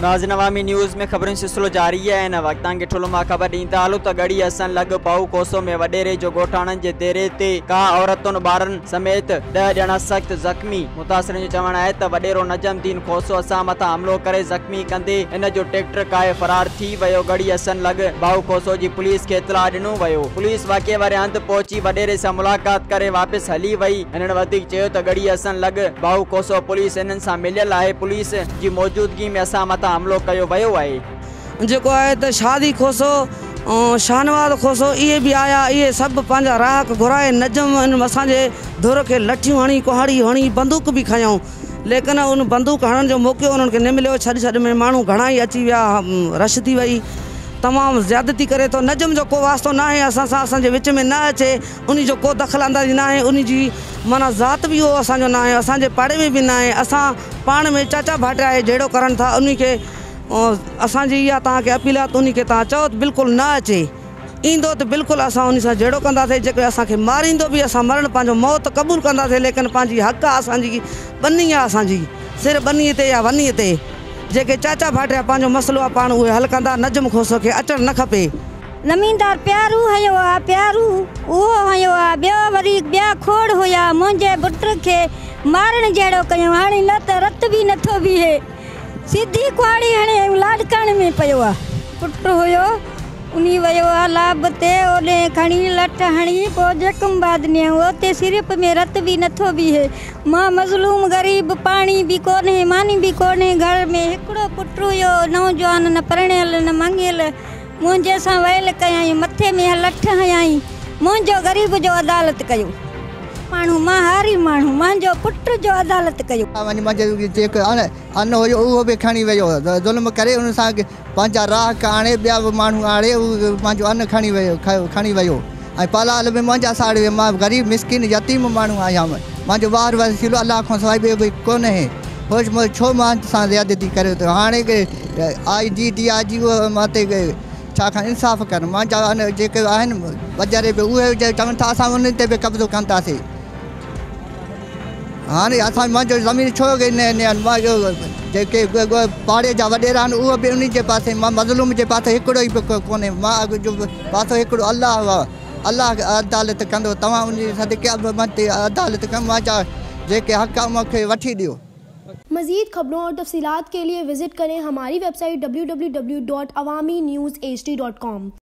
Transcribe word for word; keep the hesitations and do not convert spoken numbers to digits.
नाज़रीन, अवामी न्यूज़ में खबरों सिलसिलो जारी है। इन वक्त के ठुल मां खबर ॾींदा हलो त गड़ी असन लग पाऊ कोसो में वडेरे जो गोठाणन जे देरे ते का औरतुन ॿारन समेत ॾह ॼणा सख्त ज़ख्मी। मुतासिरन जो चवण है त वडेरो नजमुद्दीन खोसो असां मथां हमलो करे ज़ख्मी कंदे इन जो ट्रैक्टर काए फरार थी वियो। गड़ी असन लग बाऊ कोसो जी पुलिस के इतला ॾिनो वियो। पुलिस वाक़े वारे हंध पहुची वडेरे सां मुलाकात करे वापस हली वई। इन्हनि वधीक चयो त गड़ी असन लग बाऊ कोसो पुलिस इन्हनि सां मिलियल आहे। पुलिस जी मौजूदगी में असां मथां हमलो कयो वियो आहे। जेको आहे त शादी खोसो शाहनवाज खोसो इहे भी आया, इहे सब पंहिंजा राहक घुराए नजम असांजे धुर के लठियूं हणी कुहाड़ी हणी बंदूक भी खयूं, लेकिन उन बंदूक हणण जो मौक़ो उन्हनि खे न मिलियो। छॾ छॾ में माण्हू घणा ई अची विया, रश थी वई, तमामु ज़्यादती करे तो। नजम जो को वास्तो ना है असां सां, असांजे विच में न अचे, उन जो को दख़ल अंदाज़ी ना है, उन जी माना ज़ात भी वो असांजो ना है, असांजे पाड़े में भी ना है। असां पाण में चाचा भाटिया आहे जहिड़ो करनि था, उन खे असांजी इहा तव्हांखे अपील आहे त उन खे तव्हां चओ बिल्कुलु न अचे। ईंदो त बिल्कुलु असां उन सां जहिड़ो कंदासीं, जेके असांखे मारींदो बि असां मरण पंहिंजो मौत क़बूल कंदासीं, लेकिन पंहिंजी हक़ आहे असांजी, बनी आहे असांजी, सिर बनीअ ते या वनीअ ते। जेके चाचा भाटिया पंहिंजो मसइलो आहे पाण उहे हल कंदा। नजम खोसो खे अचणु न खपे। ज़मींदार प्यारू हयो आहे, प्यारू उहो हयो आहे, ॿियो वरी ॿिया खोड़ हुया मुंहिंजे पुट खे मारण जहिड़ो कयूं। हाणे न त रत बि नथो बीहे, सिधी कुहाड़ी हणे लाॾकाणे में पियो आहे। पुट हुयो उन वियो आहे लाभ ते, ओॾे खणी लठ हणी पोइ जकमबाद ॾियऊं, उते सिरप में रत बि नथो बीहे। मां मज़लूम ग़रीब, पाणी बि कोन्हे, मानी बि कोन्हे, घर में हिकिड़ो पुट हुयो नौजवान, न परिणियल न मंगियल। मुंहिंजे सां वयल कयई, मथे में लठ हयाई, मुंहिंजो ग़रीब जो अदालत कयो। माण्हू मां हारी माण्हू, मुंहिंजो पुट जो अदालत कयो। जेको अन हुयो उहो बि खणी वियो, ज़ुल्म करे उन सां पंहिंजा राह आणे, ॿिया बि माण्हू आणे पंहिंजो अन खणी वियो खणी वियो। ऐं पलाल में मुंहिंजा साड़ वियो। मां ग़रीब मिसकिन यतीम माण्हू आहियां, मुंहिंजो ॿार वसीलो अलाह खां सवाइ ॿियो कोई कोन्हे। होश मोश छो मां सां ज़्यादती करे थो। हाणे आई जी डी आई जी उहो मां ते छाकाणि इंसाफ़ कनि। मुंहिंजा अन जेके आहिनि वज़ारे बि उहे चवनि था असां उन ते बि कब्ज़ो कंदासीं। हाँ असां मुंहिंजो ज़मीन छो जेके पाड़े जा वॾेरा आहिनि उहो बि उन जे पासे, मां मज़लूम जे पासे हिकिड़ो ई बि कोन्हे। मां जो पासो हिकिड़ो अलाह अलाह अदालत कंदो, तव्हां उन सदके ते अदालत कयो। मां जा जेके हक़ मूंखे वठी ॾियो। मज़ीद खबरों और तफसीलात के लिए विजिट करें हमारी website W W W dot Awami news H D dot com.